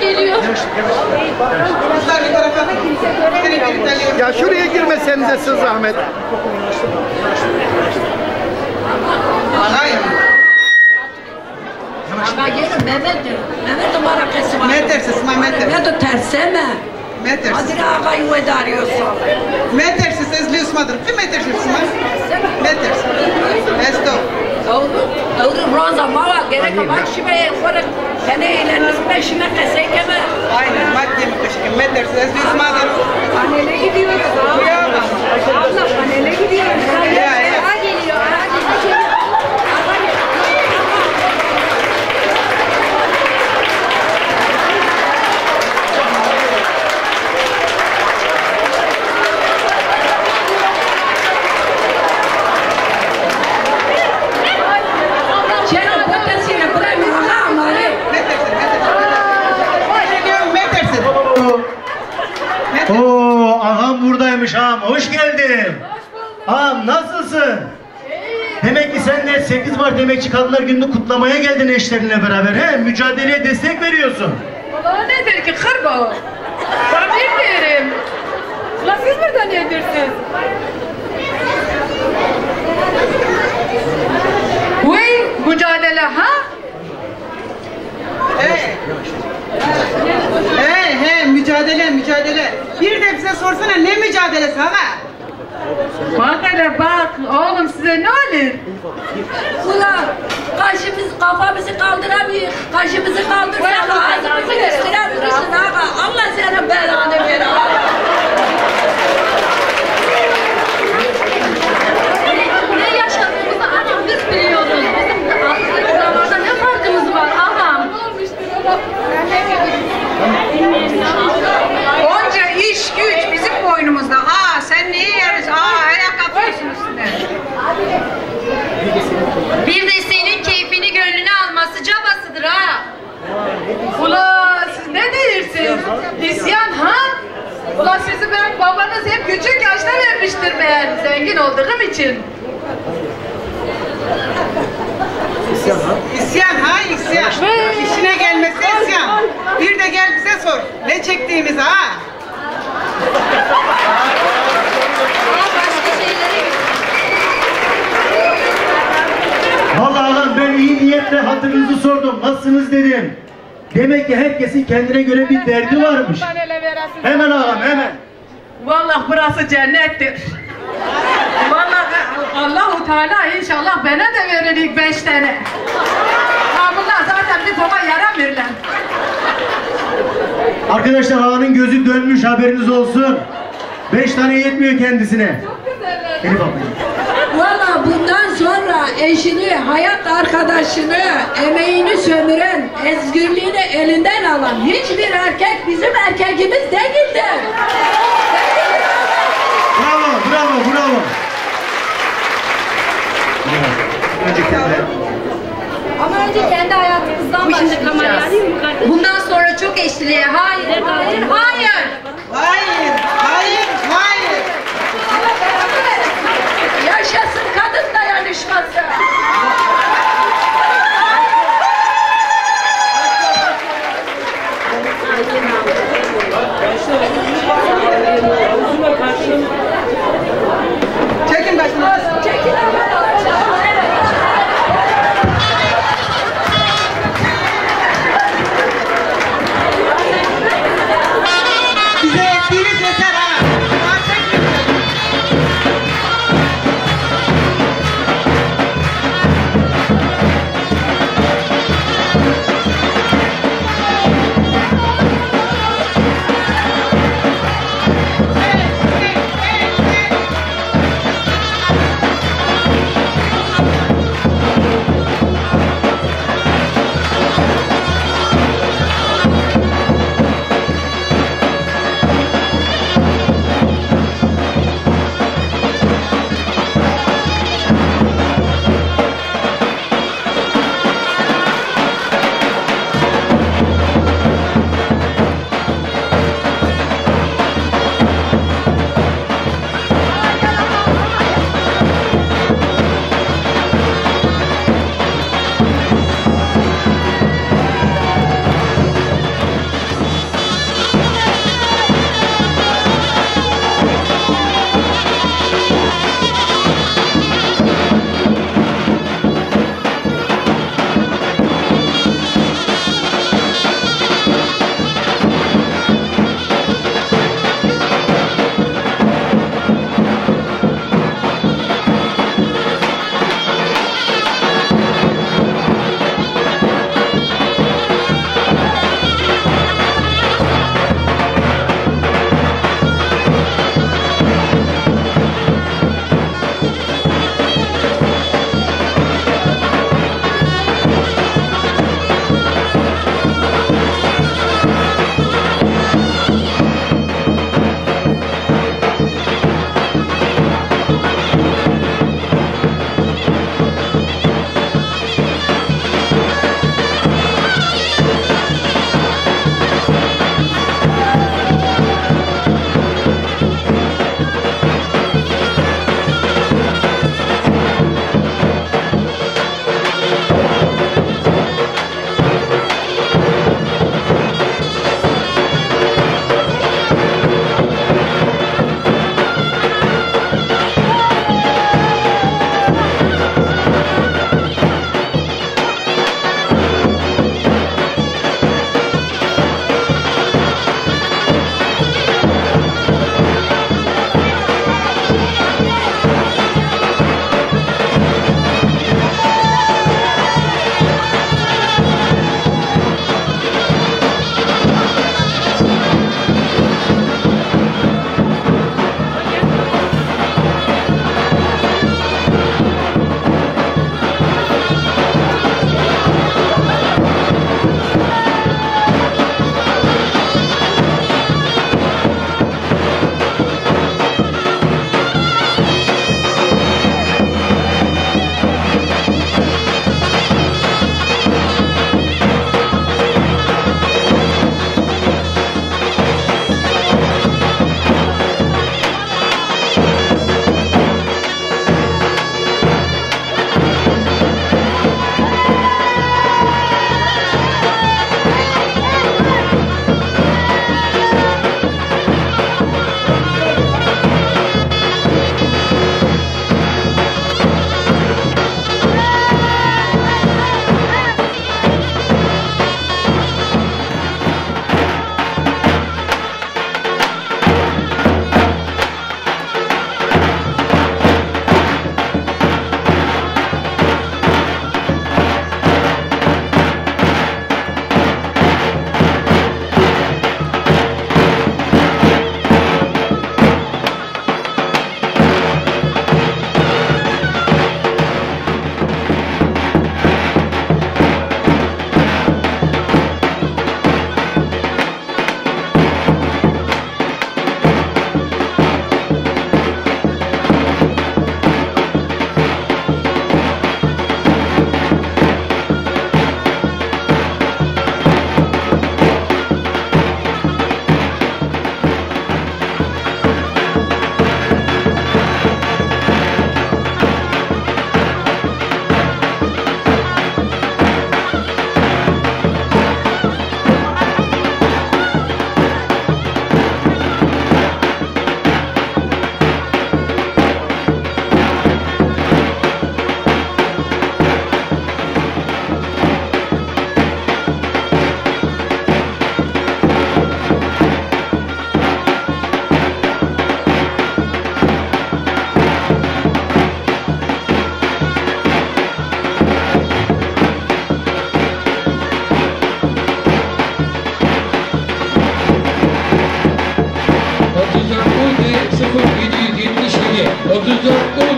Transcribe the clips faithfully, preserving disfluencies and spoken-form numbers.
geliyor. Ya şuraya girmesenize siz zahmet. Hayır. Ama gelin Mehmet'tir. Mehmet'in barakası var. Metersiz, Mehmet'tir. Mehmet'in terseme. Metersiz. Adire ağayı vedarıyorsun. Metersiz, ezliyorsun madır. Kim metersiz mi? Metersiz. Esto. Doğru. Doğru. Roza mala gerek ama şimdi sonra kendi eğlenirme şimdi kesekeme. Aynen, madde mi kaşıkım? Metersiz, ezliyorsun madır. Panele gidiyoruz. Abla panele gidiyoruz. Ya, ya. Aha geliyor, aha geliyor. Oo, ağam buradaymış ağam. Hoş geldin. Ağam nasılsın? Demek ki sen de sekiz Mart Emekçi Kadınlar Günü'nü kutlamaya geldin eşlerinle beraber. He? Mücadeleye destek veriyorsun. Ulan nedir ki kırba? Ben bilmiyorum. Ulan siz buradan yedirsiniz. Uy, mücadele ha? He. He he, mücadele, mücadele. Bir de bize sorsana ne mücadelesi ha? Bak hele bak, oğlum size ne olur? Ulan kaşımız kafamızı kaldıramıyor. Kaşımızı kaldırsana ağzımızı gösteremiyorsun ağa. Allah senin belanı ver ağa. Ne yaşadığımızı anam biz biliyoruz. Bizim aslında zamanda ne farkımız var ağam? Onca iş güç bizim boynumuzda. Aa sen niye yarış? Aa ayak atıyorsun üstüne. Bir de senin keyfini gönlüne alması cabasıdır ha. Ulan siz ne diyorsunuz? İsyan ha? Ulan sizi ben babanız hep küçük yaşta vermiştir ben zengin olduğum için. İsyan ha? İsyan ha, isyan. İşine gelmesi isyan. Bir de gel bize sor. Ne çektiğimiz ha? Vallahi lan ben iyi niyetle hatırınızı sordum. Nasılsınız dedim. Demek ki herkesin kendine göre bir derdi varmış. Hemen ağam hemen. Vallahi burası cennettir. Vallahi Allah-u Teala inşallah bana da verir ilk beş tane. Ha bunlar zaten bir topa yaramıyorlar. Arkadaşlar ağanın gözü dönmüş haberiniz olsun. Beş tane yetmiyor kendisine. Elif abla. Valla bundan sonra eşini, hayat arkadaşını, emeğini sömüren, özgürlüğünü elinden alan hiçbir erkek bizim erkeğimiz değildir. Bravo, bravo, bravo. Ama önce kendi hayatımızdan başlayacağız. Bundan sonra çok eşliliğe hayır, hayır, hayır. Hayır, hayır, hayır. Yaşasın kadın dayanışması. Çekin başını. Çekin. Bize ettiğiniz yeter ha. Daha çekmeyin.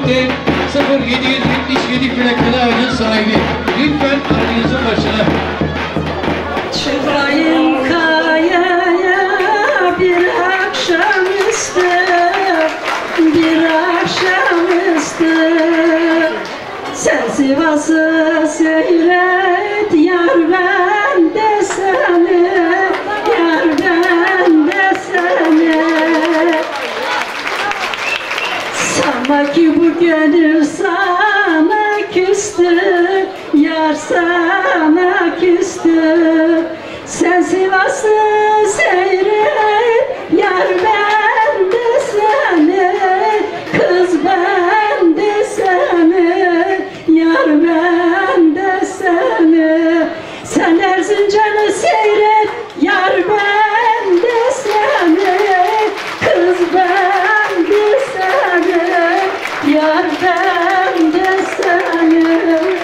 Fatih sıfır yedi yüz yetmiş yedi plakalı aracın sahibi. Lütfen aracınızın başına. Çıkayım kayaya bir akşamüstü, bir akşamüstü. Sen Sivas'ı seyret yar ben de seni, yar ben de seni. Sanma ki bu gönül sana küstü, yar sana küstü. Sen Sivas'ı seyret, yar ben de seni, kız ben de seni, yar ben de seni. Sen Erzincan'ı seyret, yar ben de seni, kız ben de seni, yar ben de seni.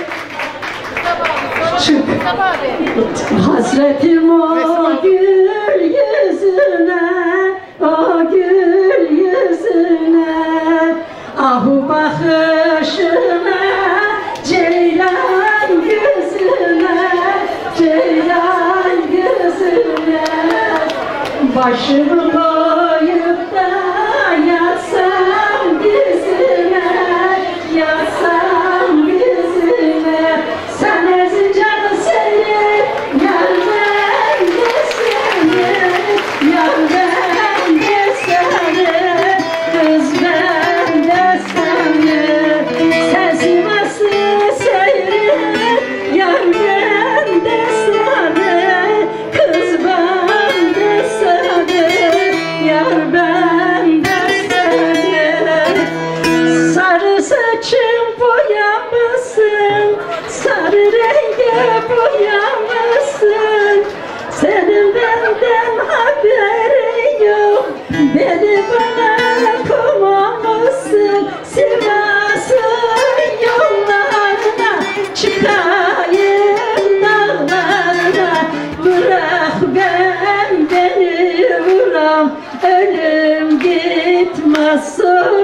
Çık. Hasretim o gül yüzüne, o gül yüzüne, ahu bakışına, ceylan gözüne, ceylan gözüne. Başımı koyup da yatsam dizine, yatsam dizine. Sen Erzincan'ı seyret, yar ben de seni, yar ben de seni, kız ben de seni. Sen Sivas'ı seyret, yar ben de seni, kız ben de seni, yar ben de seni. Sarı saçın boyamışsın, sarı renge boyamışsın. Senin benden haberin yok, beni bana komamışsın. Sivas'ın yollarına çıkayım dağlarına, bırak ben beni vuram, ölüm gitmez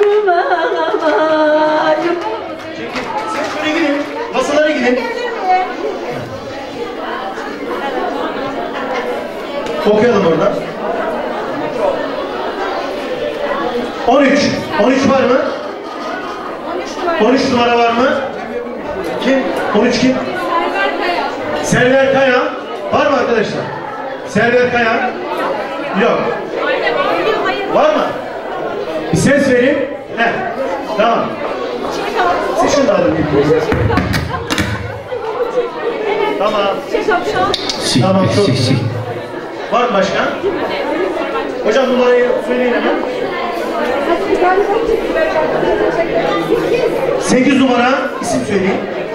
sormayım. Siz şöyle gidin, masalara gidin. Okuyalım orada. on üç. on üç var mı? on üç numara var mı? Kim? on üç kim? Server Kaya. Var mı arkadaşlar? Server Kaya. Yok. Var mı? Bir ses verin. Heh. Tamam. Siz şunu da alın. Tamam. Tamam, çok güzel. Var mı başka? Hocam numarayı söyleyin hemen. sekiz numara isim söyleyin.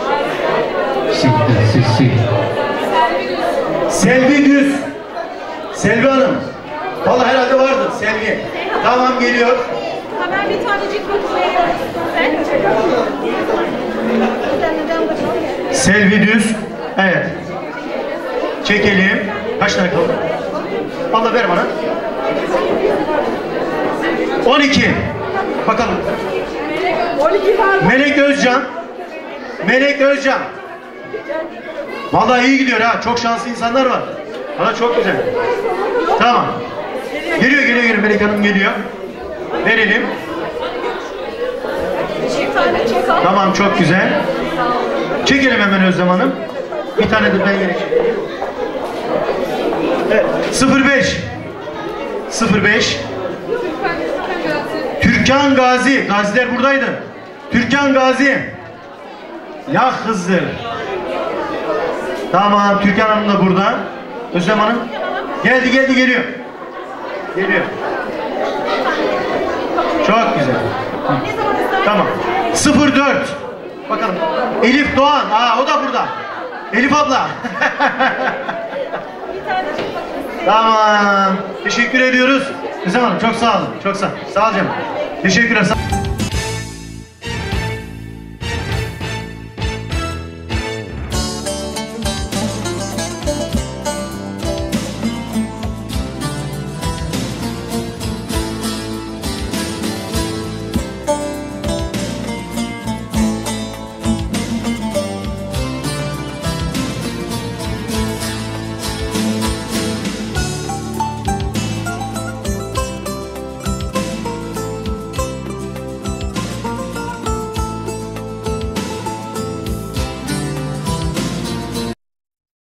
Selvi Düz. Selvi Hanım. Vallahi herhalde vardır Selvi. Tamam, geliyor. Haber bir tanecik bakmaya. Selvi Düz. Evet. Çekelim. Kaç tane kaldı? Vallahi ver bana. on iki. Bakalım. Melek Özcan. Melek Özcan. Vallahi iyi gidiyor ha. Çok şanslı insanlar var. Valla çok güzel. Tamam. Geliyor geliyor geliyor. Melek Hanım geliyor. Verelim. Tamam, çok güzel. Çekelim hemen Özlem Hanım. Bir tane de ben yine çekeyim. Evet. sıfır beş. sıfır beş. Türkan Gazi. Gaziler buradaydı. Türkan Gazi. Ya Hızır. Tamam, Türkan Hanım da burada. Özlem Hanım. Geldi geldi geliyor. Geliyor. Çok güzel. Tamam. sıfır dört. Bakalım. Elif Doğan. Aa, o da burada. Elif abla. Tamam. Teşekkür ediyoruz. Özlem Hanım çok sağ olun. Çok sağ olun. Sağ olun canım. Teşekkürler.